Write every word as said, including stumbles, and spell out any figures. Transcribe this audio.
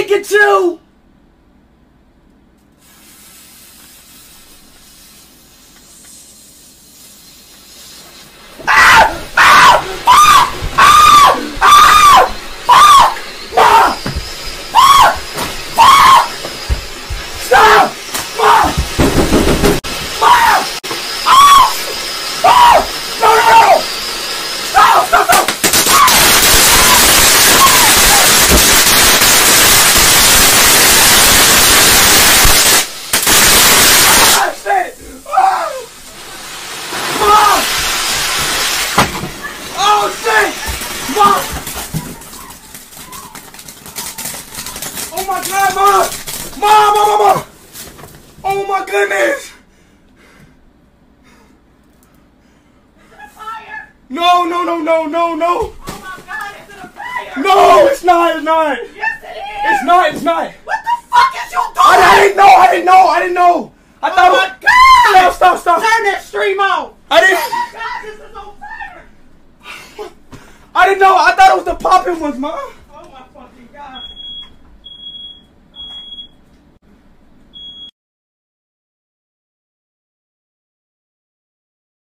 Pikachu! Oh shit! Mom! Oh my god, Mom! Mom, Mom, Mom, Mom! Oh my goodness! Is it a fire? No, no, no, no, no, no! Oh my god, is it a fire? No, it's not, it's not! Yes it is! It's not, it's not! What the fuck is you doing? I, I didn't know, I didn't know, I didn't know! I Oh thought my it, god! Stop, stop, stop! Turn that stream on! I didn't, Oh my god, this is on fire! I didn't know, I thought it was the popping ones, Mom!